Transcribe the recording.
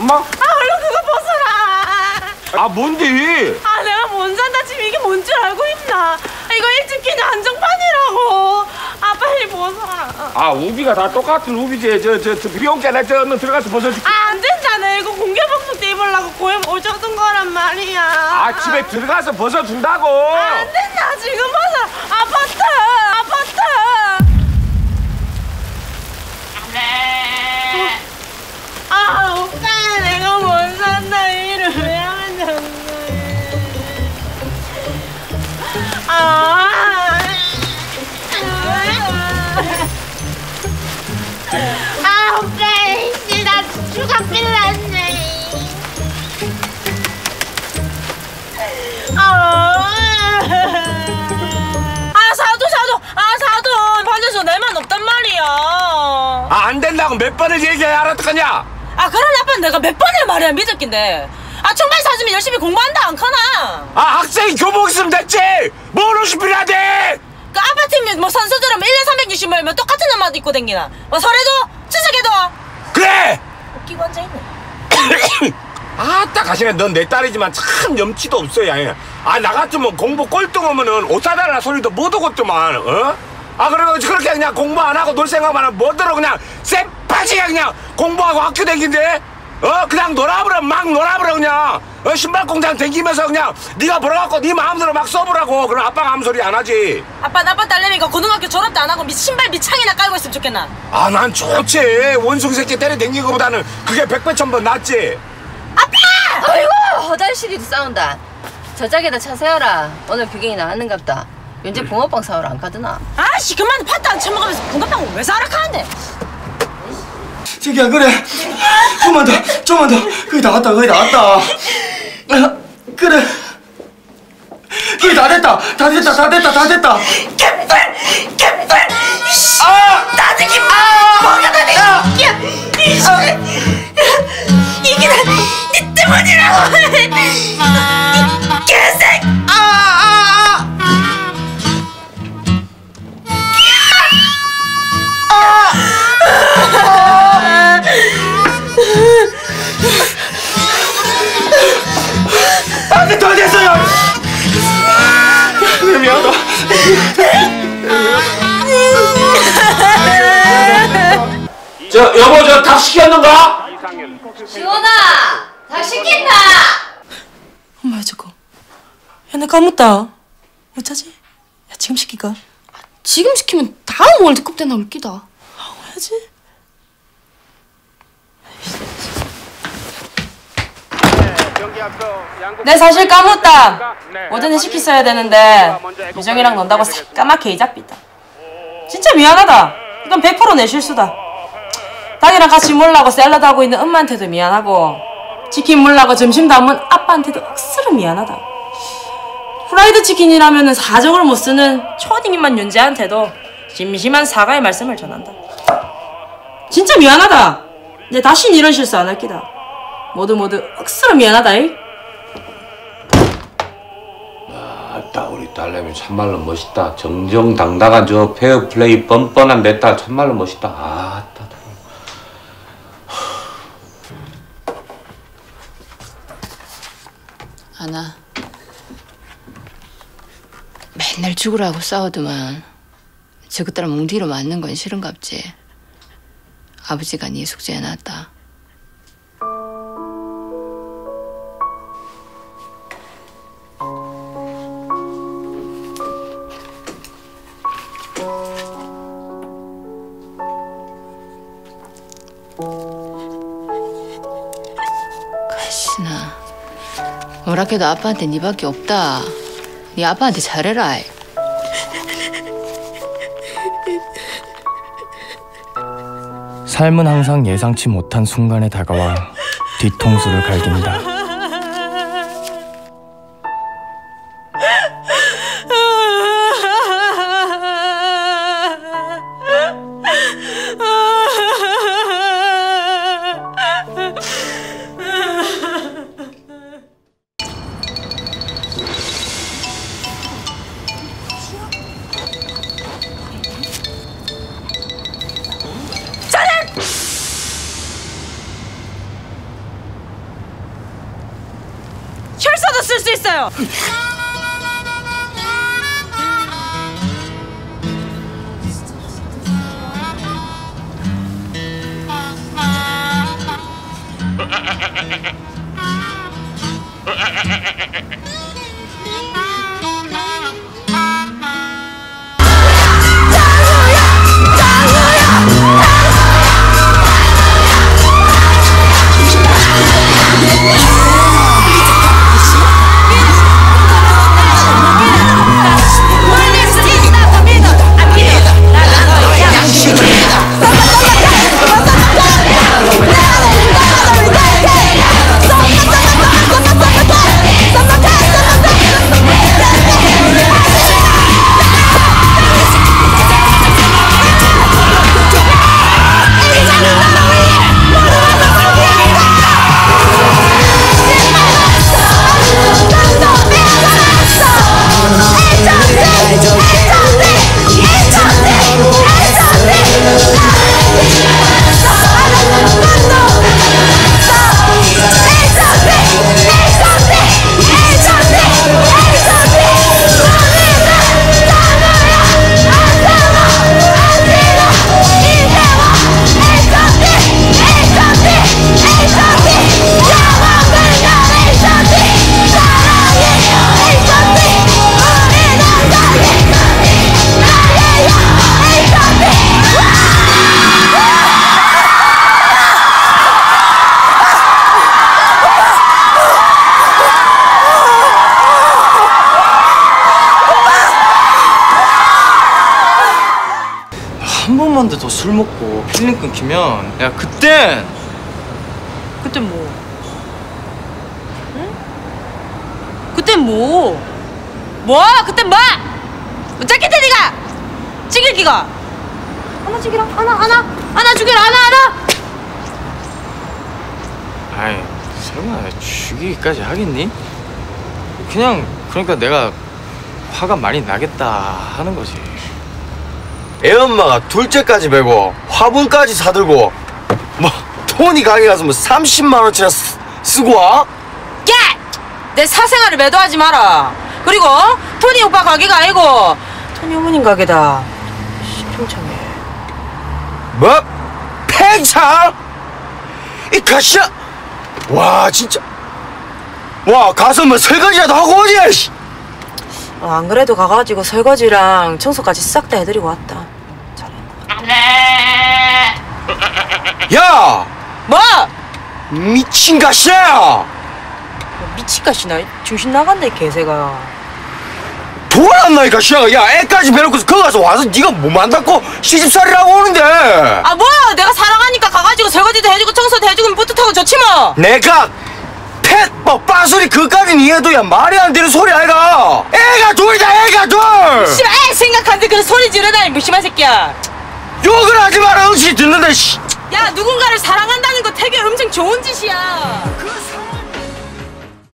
엄마? 얼른 그거 벗어라. 뭔데? 내가 못 산다. 지금 이게 뭔 줄 알고 있나? 이거 일찍 끼는 한정판이라고. 빨리 벗어라. 우비가 다 똑같은 우비지. 저 비용께 너 들어가서 벗어줄게. 안 된다. 내 이거 공개방송 때 입으려고 고에 오셨던 거란 말이야. 집에 들어가서 벗어준다고. 안 된다. 지금 벗어라. 아파트. 오빠, 내가 못 산다. 일을 왜 하면 되는 오빠, 이씨, 나 죽었길 났네. 사돈. 반에서 내만 없단 말이야. 안 된다고 몇 번을 얘기해야 알았거냐? 그런 아빠는 내가 몇 번을 말해야 믿었긴데. 정말 사주면 열심히 공부한다 안 커나? 학생이 교복 있으면 됐지. 뭘 50일이나 돼? 그 아파트면 뭐 선수들은 1년 360일면 똑같은 옷만 입고 댕기나? 설에도 추석에도. 그래. 웃기고 앉아있네. 아따 가시네. 넌 내 딸이지만 참 염치도 없어. 야. 나 같으면 공부 꼴등 오면은 옷 사달라 소리도 못 오겠더만. 그리고 그렇게 그냥 공부 안 하고 놀 생각만 하면 뭐더러 그냥 쎄빠지게 그냥 공부하고 학교 다니는데 그냥 놀아버려. 막 놀아버려 그냥. 신발 공장 다니면서 그냥 네가 벌어갖고 네 마음대로 막 써보라고. 그럼 아빠가 아무 소리 안 하지. 아빠 딸내미가 고등학교 졸업도 안 하고 신발 밑창이나 깔고 있으면 좋겠나? 난 좋지. 원숭이 새끼 때려 댕기는 것보다는 그게 100배 1000번 낫지. 아빠! 아이고, 허달시리도 싸운다. 저짝에다 차 세워라. 오늘 규경이 나왔는갑다. 연재 붕어빵 사오러 안 가드나? 그만 팥도 안 처먹으면서 붕어빵을 왜 사오라 하는데? 자기야, 그래. 좀만 더. 거의 다 왔다. 그래. 거의 다 됐다. 개뿔! 나도 기분 뭐가 나네! 이게 다 네 때문이라고! 이 개새끼! 아직 덜 됐어요. 미안하다. 여보 닭 시켰는가? 시원아, 닭 시킨다. 엄마야 저거. 나 까먹다. 어쩌지? 지금 시킬까? 지금 시키면 다음 월드컵 때나 올 끼다. 해야지. 내 사실 까먹었다. 오전에 시켰어야 되는데 유정이랑 논다고 새까맣게 이잡히다. 진짜 미안하다. 이건 100% 내 실수다. 닭이랑 같이 몰라고 샐러드 하고 있는 엄마한테도 미안하고 치킨 몰라고 점심 담은 아빠한테도 억수로 미안하다. 프라이드 치킨이라면 사정을 못 쓰는 초딩만 윤재한테도 심심한 사과의 말씀을 전한다. 진짜 미안하다. 내 다신 이런 실수 안 할 끼다. 모두 억수로 미안하다이. 아따 우리 딸내미 참말로 멋있다. 정정당당한 저 페어플레이 뻔뻔한 내 딸 참말로 멋있다. 아따. 아나, 맨날 죽으라고 싸우더만 저것 따라 뭉디로 맞는 건 싫은갑지. 아버지가 네 숙제 해놨다. 가시나, 뭐라 해도 아빠한테 니밖에 없다. 니 아빠한테 잘해라. 삶은 항상 예상치 못한 순간에 다가와 뒤통수를 갈긴다. 있어요. 한 번만 더 술 먹고 필링 끊기면 야 그땐 뭐? 응? 그땐 뭐? 그땐 뭐? 어쩌겠대 니가? 찍을 기가? 하나 죽이라 하나 죽이라 하나. 아이 설마 죽이기까지 하겠니? 그냥 그러니까 내가 화가 많이 나겠다 하는 거지. 애엄마가 둘째까지 베고 화분까지 사들고 뭐 토니 가게 가서 뭐 30만 원치나 쓰고 와? 야! 내 사생활을 매도하지 마라. 그리고 토니 오빠 가게가 아니고 토니 어머님 가게다. 평창에. 뭐? 팽창? 이 가시야? 와 진짜 와 가서 뭐 설거지라도 하고 오지. 안 그래도 가가지고 설거지랑 청소까지 싹 다 해드리고 왔다. 야! 뭐? 미친 가시야! 미치까시나 정신 나간다 이 개새가. 돌아왔나 이 가시야. 야 애까지 배놓고서 거기 가서 와서 네가 몸 안 닦고 시집살이라고 오는데. 아 뭐 내가 사랑하니까 가가지고 설거지도 해주고 청소도 해주고 뿌듯하고 좋지 뭐. 내가 뭐 빠소리 그까진 이해도야 말이 안 되는 소리 아이가. 애가 둘이다 애가 둘. 씨발 애 생각하는데 그런 소리 지르다니 무심한 새끼야. 욕을 하지 마라. 응시 듣는데 씨. 야 누군가를 사랑한다는 거 되게 엄청 좋은 짓이야.